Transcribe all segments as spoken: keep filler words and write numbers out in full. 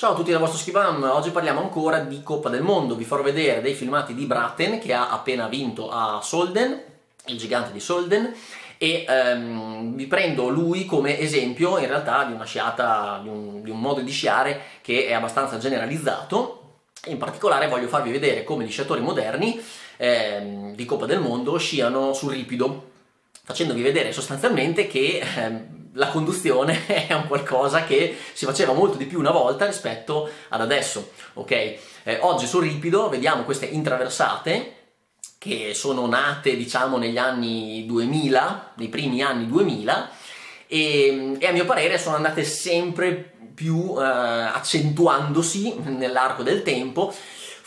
Ciao a tutti dal vostro Skibam, oggi parliamo ancora di Coppa del Mondo, vi farò vedere dei filmati di Braten che ha appena vinto a Solden, il gigante di Solden, e ehm, vi prendo lui come esempio in realtà di una sciata, di un, di un modo di sciare che è abbastanza generalizzato. In particolare voglio farvi vedere come gli sciatori moderni ehm, di Coppa del Mondo sciano sul ripido, facendovi vedere sostanzialmente che ehm, la conduzione è un qualcosa che si faceva molto di più una volta rispetto ad adesso, ok? Eh, oggi sul ripido vediamo queste intraversate che sono nate, diciamo, negli anni duemila, nei primi anni duemila, e, e a mio parere sono andate sempre più eh, accentuandosi nell'arco del tempo,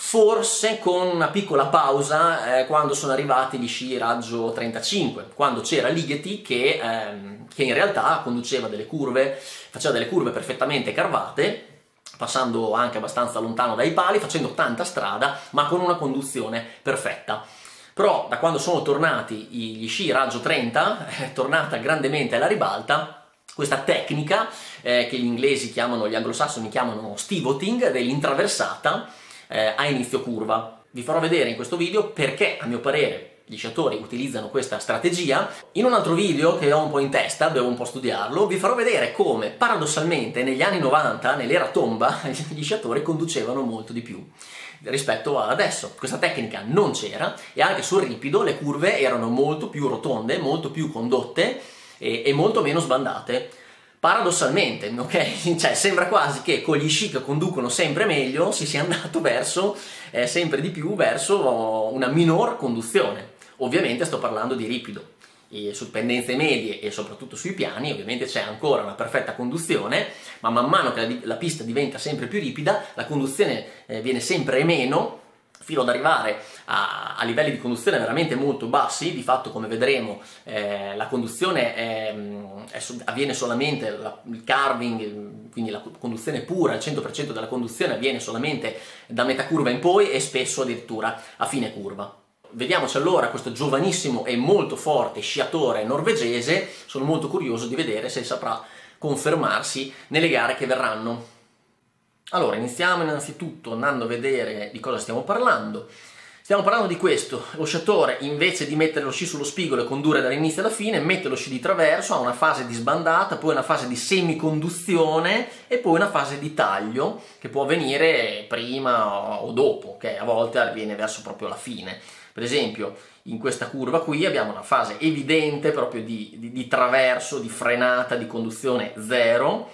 forse con una piccola pausa eh, quando sono arrivati gli sci raggio trentacinque, quando c'era Ligeti che, ehm, che in realtà conduceva delle curve, faceva delle curve perfettamente carvate, passando anche abbastanza lontano dai pali, facendo tanta strada, ma con una conduzione perfetta. Però da quando sono tornati gli sci raggio trenta, è tornata grandemente alla ribalta questa tecnica eh, che gli inglesi chiamano, gli anglosassoni chiamano stivoting, dell'intraversata eh, a inizio curva. Vi farò vedere in questo video perché, a mio parere, gli sciatori utilizzano questa strategia. In un altro video che ho un po' in testa, devo un po' studiarlo, vi farò vedere come paradossalmente negli anni novanta, nell'era tomba, gli sciatori conducevano molto di più rispetto ad adesso. Questa tecnica non c'era e anche sul ripido le curve erano molto più rotonde, molto più condotte e, e molto meno sbandate. Paradossalmente, ok? Cioè sembra quasi che con gli sci che conducono sempre meglio si sia andato verso eh, sempre di più verso una minor conduzione. Ovviamente sto parlando di ripido. E su pendenze medie e soprattutto sui piani ovviamente c'è ancora una perfetta conduzione, ma man mano che la, la pista diventa sempre più ripida la conduzione eh, viene sempre meno, fino ad arrivare a, a livelli di conduzione veramente molto bassi. Di fatto, come vedremo, eh, la conduzione è, è, avviene solamente, la, il carving, quindi la conduzione pura, il cento per cento della conduzione avviene solamente da metà curva in poi e spesso addirittura a fine curva. Vediamoci allora questo giovanissimo e molto forte sciatore norvegese. Sono molto curioso di vedere se saprà confermarsi nelle gare che verranno. Allora, iniziamo innanzitutto andando a vedere di cosa stiamo parlando. Stiamo parlando di questo: lo sciatore, invece di mettere lo sci sullo spigolo e condurre dall'inizio alla fine, mette lo sci di traverso, ha una fase di sbandata, poi una fase di semiconduzione e poi una fase di taglio che può avvenire prima o dopo, che a volte avviene verso proprio la fine. Per esempio, in questa curva qui abbiamo una fase evidente proprio di, di, di traverso, di frenata, di conduzione zero,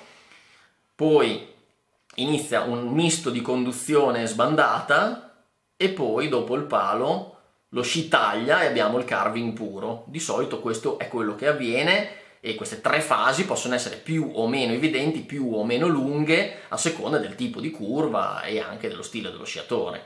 poi inizia un misto di conduzione sbandata e poi dopo il palo lo sci taglia e abbiamo il carving puro. Di solito questo è quello che avviene e queste tre fasi possono essere più o meno evidenti, più o meno lunghe a seconda del tipo di curva e anche dello stile dello sciatore.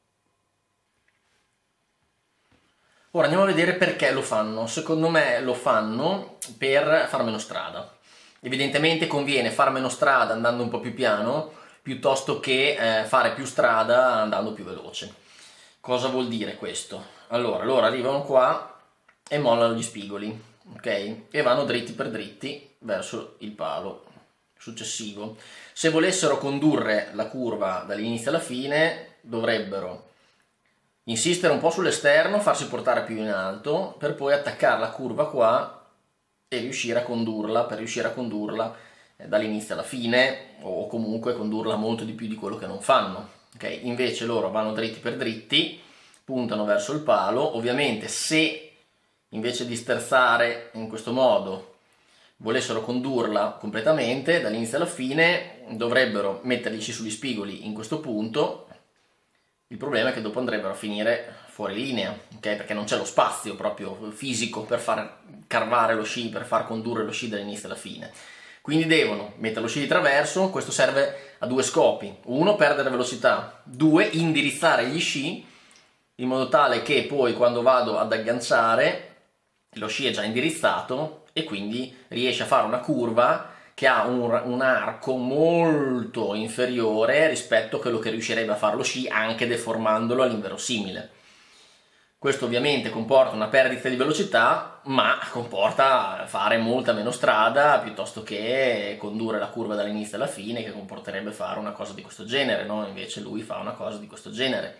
Ora andiamo a vedere perché lo fanno. Secondo me lo fanno per far meno strada. Evidentemente conviene far meno strada andando un po' più piano piuttosto che eh, fare più strada andando più veloce. Cosa vuol dire questo? Allora, loro arrivano qua e mollano gli spigoli, ok? E vanno dritti per dritti verso il palo successivo. Se volessero condurre la curva dall'inizio alla fine dovrebbero insistere un po' sull'esterno, farsi portare più in alto per poi attaccare la curva qua e riuscire a condurla, per riuscire a condurla eh, dall'inizio alla fine, o comunque condurla molto di più di quello che non fanno. Okay? Invece loro vanno dritti per dritti, puntano verso il palo. Ovviamente se invece di sterzare in questo modo volessero condurla completamente dall'inizio alla fine dovrebbero metterli sugli spigoli in questo punto. Il problema è che dopo andrebbero a finire fuori linea, okay? Perché non c'è lo spazio proprio fisico per far carvare lo sci, per far condurre lo sci dall'inizio alla fine. Quindi devono mettere lo sci di traverso. Questo serve a due scopi: uno, perdere velocità; due, indirizzare gli sci in modo tale che poi quando vado ad agganciare lo sci è già indirizzato e quindi riesce a fare una curva che ha un, un arco molto inferiore rispetto a quello che riuscirebbe a fare lo sci, anche deformandolo all'inverosimile. Questo ovviamente comporta una perdita di velocità, ma comporta fare molta meno strada piuttosto che condurre la curva dall'inizio alla fine, che comporterebbe fare una cosa di questo genere, no? Invece lui fa una cosa di questo genere,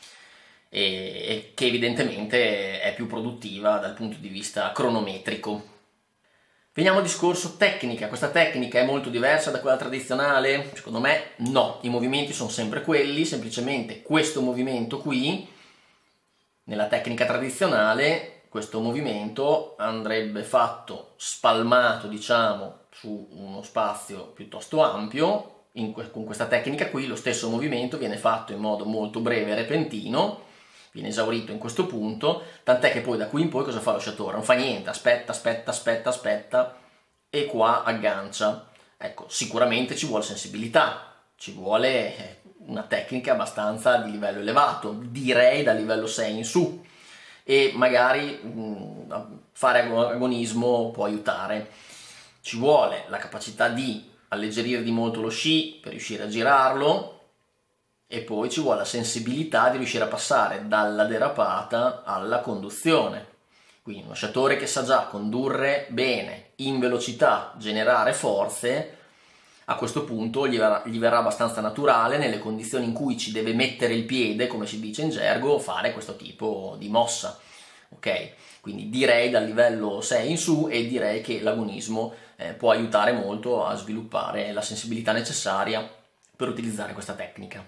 e, e che evidentemente è più produttiva dal punto di vista cronometrico. Veniamo al discorso tecnica. Questa tecnica è molto diversa da quella tradizionale? Secondo me no, i movimenti sono sempre quelli, semplicemente questo movimento qui, nella tecnica tradizionale, questo movimento andrebbe fatto spalmato, diciamo, su uno spazio piuttosto ampio. In que- con questa tecnica qui lo stesso movimento viene fatto in modo molto breve e repentino, viene esaurito in questo punto, tant'è che poi da qui in poi cosa fa lo sciatore? Non fa niente, aspetta, aspetta, aspetta, aspetta e qua aggancia. Ecco, sicuramente ci vuole sensibilità, ci vuole una tecnica abbastanza di livello elevato, direi da livello sei in su, e magari mh, fare agonismo può aiutare. Ci vuole la capacità di alleggerire di molto lo sci per riuscire a girarlo, e poi ci vuole la sensibilità di riuscire a passare dalla derapata alla conduzione. Quindi uno sciatore che sa già condurre bene, in velocità, generare forze, a questo punto gli verrà, gli verrà abbastanza naturale, nelle condizioni in cui ci deve mettere il piede, come si dice in gergo, fare questo tipo di mossa. Ok? Quindi direi dal livello sei in su, e direi che l'agonismo eh, può aiutare molto a sviluppare la sensibilità necessaria per utilizzare questa tecnica.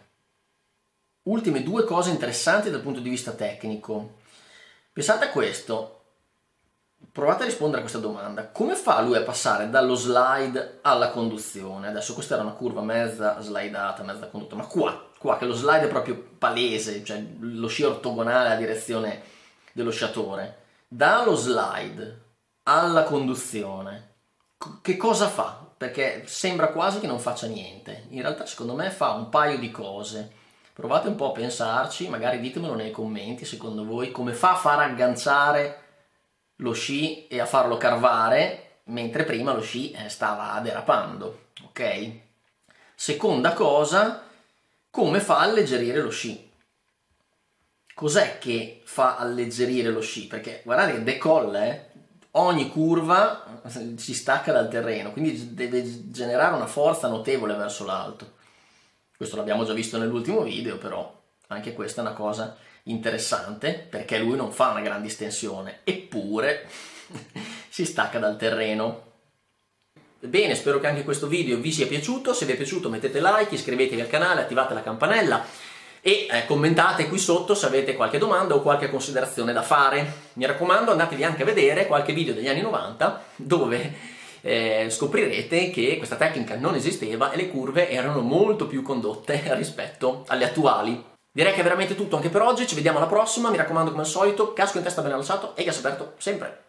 Ultime due cose interessanti dal punto di vista tecnico. Pensate a questo. Provate a rispondere a questa domanda: come fa lui a passare dallo slide alla conduzione? Adesso questa era una curva mezza slidata, mezza condotta, ma qua, qua che lo slide è proprio palese, cioè lo sci ortogonale alla direzione dello sciatore, dallo slide alla conduzione, che cosa fa? Perché sembra quasi che non faccia niente, in realtà secondo me fa un paio di cose. Provate un po' a pensarci, magari ditemelo nei commenti, secondo voi come fa a far agganciare lo sci e a farlo carvare, mentre prima lo sci stava derapando, ok? Seconda cosa, come fa a alleggerire lo sci? Cos'è che fa alleggerire lo sci? Perché guardate che decolla, eh? Ogni curva si stacca dal terreno, quindi deve generare una forza notevole verso l'alto. Questo l'abbiamo già visto nell'ultimo video, però anche questa è una cosa interessante, perché lui non fa una grande estensione, eppure si stacca dal terreno. Bene, spero che anche questo video vi sia piaciuto. Se vi è piaciuto mettete like, iscrivetevi al canale, attivate la campanella e eh, commentate qui sotto se avete qualche domanda o qualche considerazione da fare. Mi raccomando, andatevi anche a vedere qualche video degli anni novanta dove eh, scoprirete che questa tecnica non esisteva e le curve erano molto più condotte rispetto alle attuali. Direi che è veramente tutto anche per oggi, ci vediamo alla prossima. Mi raccomando, come al solito, casco in testa ben allacciato e gas aperto sempre.